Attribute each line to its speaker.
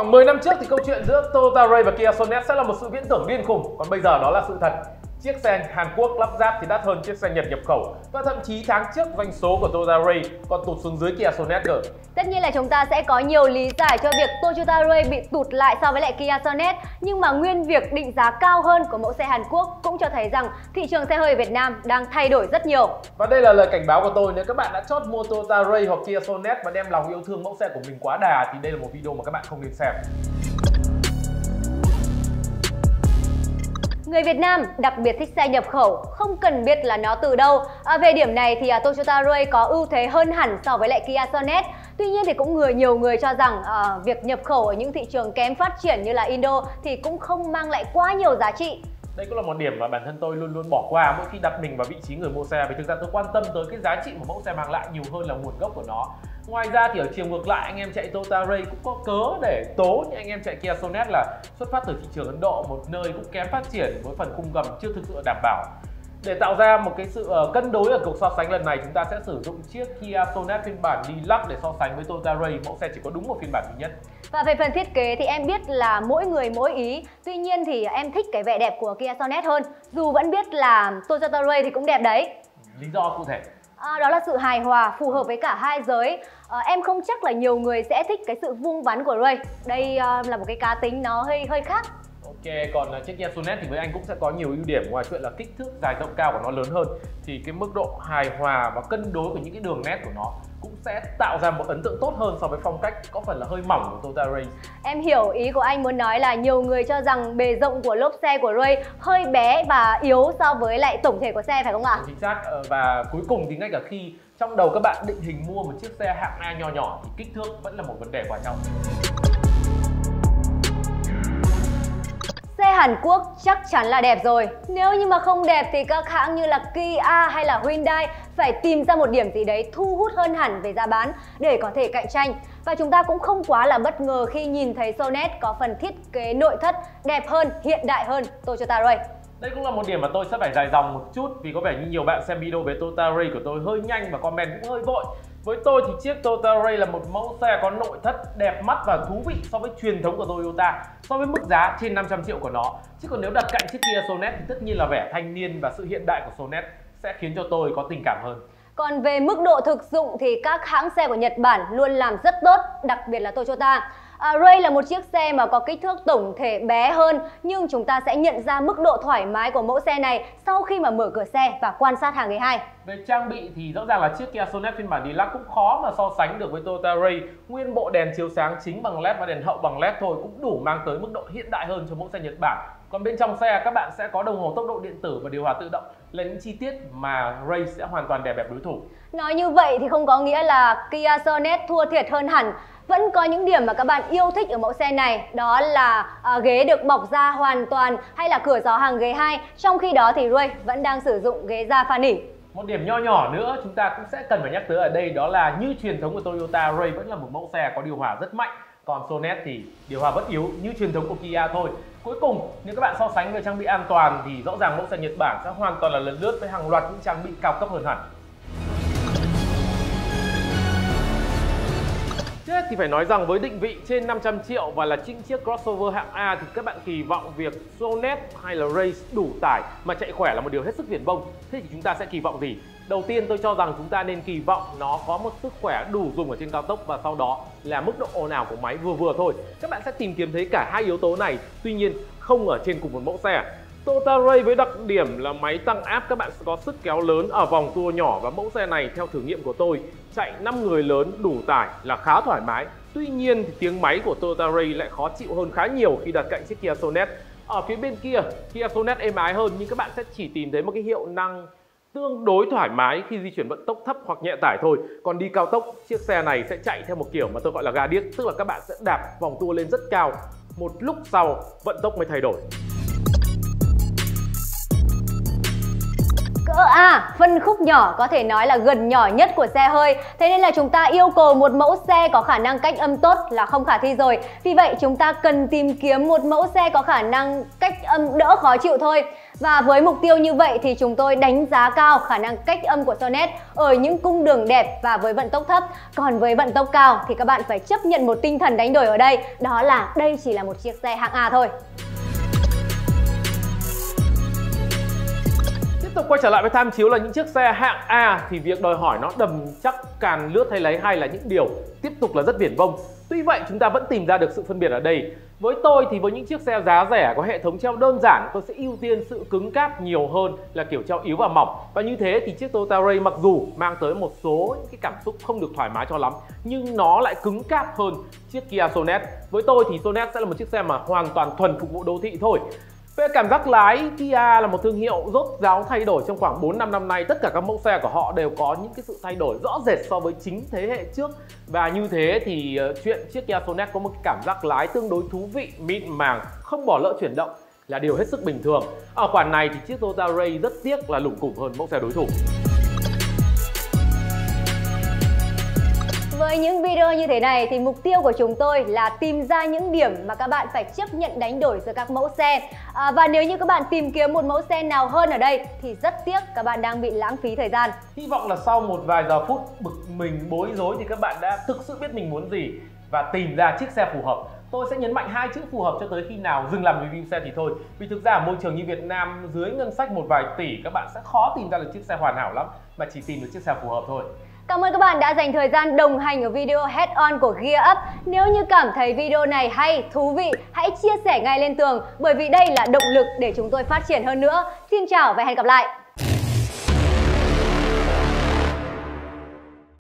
Speaker 1: Khoảng 10 năm trước thì câu chuyện giữa Toyota Ray và Kia Sonet sẽ là một sự viễn tưởng điên khùng, còn bây giờ đó là sự thật. Chiếc xe Hàn Quốc lắp ráp thì đắt hơn chiếc xe Nhật nhập khẩu, và thậm chí tháng trước doanh số của Toyota Ray còn tụt xuống dưới Kia Sonet cơ.
Speaker 2: Tất nhiên là chúng ta sẽ có nhiều lý giải cho việc Toyota Ray bị tụt lại so với lại Kia Sonet, nhưng mà nguyên việc định giá cao hơn của mẫu xe Hàn Quốc cũng cho thấy rằng thị trường xe hơi Việt Nam đang thay đổi rất nhiều.
Speaker 1: Và đây là lời cảnh báo của tôi, nếu các bạn đã chốt mua Toyota Ray hoặc Kia Sonet và đem lòng yêu thương mẫu xe của mình quá đà thì đây là một video mà các bạn không nên xem.
Speaker 2: Người Việt Nam đặc biệt thích xe nhập khẩu, không cần biết là nó từ đâu. Về điểm này thì Toyota Ray có ưu thế hơn hẳn so với lại Kia Sonet. Tuy nhiên thì cũng nhiều người cho rằng việc nhập khẩu ở những thị trường kém phát triển như là Indo thì cũng không mang lại quá nhiều giá trị.
Speaker 1: Đây cũng là một điểm mà bản thân tôi luôn bỏ qua mỗi khi đặt mình vào vị trí người mua xe, vì thực ra tôi quan tâm tới cái giá trị mà mẫu xe mang lại nhiều hơn là nguồn gốc của nó. Ngoài ra thì ở chiều ngược lại, anh em chạy Toyota Ray cũng có cớ để tố những anh em chạy Kia Sonet là xuất phát từ thị trường Ấn Độ, một nơi cũng kém phát triển với phần khung gầm chưa thực sự đảm bảo. Để tạo ra một cái sự cân đối ở cuộc so sánh lần này, chúng ta sẽ sử dụng chiếc Kia Sonet phiên bản Deluxe để so sánh với Toyota Ray, mẫu xe chỉ có đúng một phiên bản duy nhất.
Speaker 2: Và về phần thiết kế thì em biết là mỗi người mỗi ý. Tuy nhiên thì em thích cái vẻ đẹp của Kia Sonet hơn, dù vẫn biết là Toyota Ray thì cũng đẹp đấy.
Speaker 1: Lý do cụ thể?
Speaker 2: Đó là sự hài hòa, phù hợp với cả hai giới. Em không chắc là nhiều người sẽ thích cái sự vuông vắn của Ray. Đây là một cái cá tính nó hơi khác.
Speaker 1: Ok, còn chiếc Kia Sonet thì với anh cũng sẽ có nhiều ưu điểm, ngoài chuyện là kích thước dài rộng cao của nó lớn hơn thì cái mức độ hài hòa và cân đối của những cái đường nét của nó cũng sẽ tạo ra một ấn tượng tốt hơn so với phong cách có phần là hơi mỏng của Toyota Ray.
Speaker 2: Em hiểu ý của anh muốn nói là nhiều người cho rằng bề rộng của lốp xe của Ray hơi bé và yếu so với lại tổng thể của xe, phải không ạ?
Speaker 1: Chính xác. Và cuối cùng thì ngay cả khi trong đầu các bạn định hình mua một chiếc xe hạng A nho nhỏ thì kích thước vẫn là một vấn đề quan trọng.
Speaker 2: Xe Hàn Quốc chắc chắn là đẹp rồi. Nếu như mà không đẹp thì các hãng như là Kia hay là Hyundai phải tìm ra một điểm gì đấy thu hút hơn hẳn về giá bán để có thể cạnh tranh. Và chúng ta cũng không quá là bất ngờ khi nhìn thấy Sonet có phần thiết kế nội thất đẹp hơn, hiện đại hơn Toyota Ray.
Speaker 1: Đây cũng là một điểm mà tôi sẽ phải dài dòng một chút, vì có vẻ như nhiều bạn xem video về Toyota Ray của tôi hơi nhanh và comment cũng hơi vội. Với tôi thì chiếc Toyota Ray là một mẫu xe có nội thất đẹp mắt và thú vị so với truyền thống của Toyota, so với mức giá trên 500 triệu của nó. Chứ còn nếu đặt cạnh chiếc Kia Sonet thì tất nhiên là vẻ thanh niên và sự hiện đại của Sonet sẽ khiến cho tôi có tình cảm hơn.
Speaker 2: Còn về mức độ thực dụng thì các hãng xe của Nhật Bản luôn làm rất tốt, đặc biệt là Toyota. Ray là một chiếc xe mà có kích thước tổng thể bé hơn, nhưng chúng ta sẽ nhận ra mức độ thoải mái của mẫu xe này sau khi mà mở cửa xe và quan sát hàng ghế 2.
Speaker 1: Về trang bị thì rõ ràng là chiếc Kia Sonet phiên bản Deluxe cũng khó mà so sánh được với Toyota Ray. Nguyên bộ đèn chiếu sáng chính bằng LED và đèn hậu bằng LED thôi cũng đủ mang tới mức độ hiện đại hơn cho mẫu xe Nhật Bản. Còn bên trong xe các bạn sẽ có đồng hồ tốc độ điện tử và điều hòa tự động, là những chi tiết mà Ray sẽ hoàn toàn đè bẹp đối thủ.
Speaker 2: Nói như vậy thì không có nghĩa là Kia Sonet thua thiệt hơn hẳn. Vẫn có những điểm mà các bạn yêu thích ở mẫu xe này, đó là ghế được bọc da hoàn toàn hay là cửa gió hàng ghế 2. Trong khi đó thì Ray vẫn đang sử dụng ghế da pha nỉ.
Speaker 1: Một điểm nho nhỏ nữa chúng ta cũng sẽ cần phải nhắc tới ở đây, đó là như truyền thống của Toyota, Ray vẫn là một mẫu xe có điều hòa rất mạnh. Còn Sonet thì điều hòa vẫn yếu như truyền thống của Kia thôi. Cuối cùng, nếu các bạn so sánh về trang bị an toàn thì rõ ràng mẫu xe Nhật Bản sẽ hoàn toàn là lần lướt với hàng loạt những trang bị cao cấp hơn hẳn. Thế thì phải nói rằng với định vị trên 500 triệu và là những chiếc crossover hạng A thì các bạn kỳ vọng việc Sonet hay là Ray đủ tải mà chạy khỏe là một điều hết sức viển vông. Thế thì chúng ta sẽ kỳ vọng gì? Đầu tiên tôi cho rằng chúng ta nên kỳ vọng nó có một sức khỏe đủ dùng ở trên cao tốc, và sau đó là mức độ ồn ào của máy vừa vừa thôi. Các bạn sẽ tìm kiếm thấy cả hai yếu tố này, tuy nhiên không ở trên cùng một mẫu xe. Toyota Ray với đặc điểm là máy tăng áp, các bạn sẽ có sức kéo lớn ở vòng tua nhỏ, và mẫu xe này theo thử nghiệm của tôi chạy 5 người lớn đủ tải là khá thoải mái. Tuy nhiên thì tiếng máy của Toyota Ray lại khó chịu hơn khá nhiều khi đặt cạnh chiếc Kia Sonet. Ở phía bên kia, Kia Sonet êm ái hơn, nhưng các bạn sẽ chỉ tìm thấy một cái hiệu năng tương đối thoải mái khi di chuyển vận tốc thấp hoặc nhẹ tải thôi. Còn đi cao tốc, chiếc xe này sẽ chạy theo một kiểu mà tôi gọi là gà điếc, tức là các bạn sẽ đạp vòng tua lên rất cao, một lúc sau vận tốc mới thay đổi.
Speaker 2: Cỡ A, phân khúc nhỏ có thể nói là gần nhỏ nhất của xe hơi. Thế nên là chúng ta yêu cầu một mẫu xe có khả năng cách âm tốt là không khả thi rồi. Vì vậy chúng ta cần tìm kiếm một mẫu xe có khả năng cách âm đỡ khó chịu thôi. Và với mục tiêu như vậy thì chúng tôi đánh giá cao khả năng cách âm của Sonet ở những cung đường đẹp và với vận tốc thấp. Còn với vận tốc cao thì các bạn phải chấp nhận một tinh thần đánh đổi ở đây. Đó là đây chỉ là một chiếc xe hạng A thôi.
Speaker 1: Tiếp tục quay trở lại với tham chiếu là những chiếc xe hạng A thì việc đòi hỏi nó đầm chắc, càn lướt hay lấy hay là những điều tiếp tục là rất viển vông. Tuy vậy chúng ta vẫn tìm ra được sự phân biệt ở đây. Với tôi thì với những chiếc xe giá rẻ có hệ thống treo đơn giản, tôi sẽ ưu tiên sự cứng cáp nhiều hơn là kiểu treo yếu và mỏng. Và như thế thì chiếc Toyota Ray mặc dù mang tới một số những cái cảm xúc không được thoải mái cho lắm, nhưng nó lại cứng cáp hơn chiếc Kia Sonet. Với tôi thì Sonet sẽ là một chiếc xe mà hoàn toàn thuần phục vụ đô thị thôi. Về cảm giác lái, Kia là một thương hiệu rốt ráo thay đổi trong khoảng 4-5 năm nay. Tất cả các mẫu xe của họ đều có những cái sự thay đổi rõ rệt so với chính thế hệ trước. Và như thế thì chuyện chiếc Kia Sonet có một cái cảm giác lái tương đối thú vị, mịn màng, không bỏ lỡ chuyển động là điều hết sức bình thường. Ở khoản này thì chiếc Toyota Ray rất tiếc là lủng củng hơn mẫu xe đối thủ.
Speaker 2: Với những video như thế này thì mục tiêu của chúng tôi là tìm ra những điểm mà các bạn phải chấp nhận đánh đổi giữa các mẫu xe. Và nếu như các bạn tìm kiếm một mẫu xe nào hơn ở đây thì rất tiếc các bạn đang bị lãng phí thời gian.
Speaker 1: Hy vọng là sau một vài giờ phút bực mình bối rối thì các bạn đã thực sự biết mình muốn gì và tìm ra chiếc xe phù hợp. Tôi sẽ nhấn mạnh hai chữ phù hợp cho tới khi nào dừng làm review xe thì thôi. Vì thực ra ở môi trường như Việt Nam, dưới ngân sách một vài tỷ các bạn sẽ khó tìm ra được chiếc xe hoàn hảo lắm, mà chỉ tìm được chiếc xe phù hợp thôi.
Speaker 2: Cảm ơn các bạn đã dành thời gian đồng hành ở video Head On của Gear Up. Nếu như cảm thấy video này hay, thú vị, hãy chia sẻ ngay lên tường bởi vì đây là động lực để chúng tôi phát triển hơn nữa. Xin chào và hẹn gặp lại!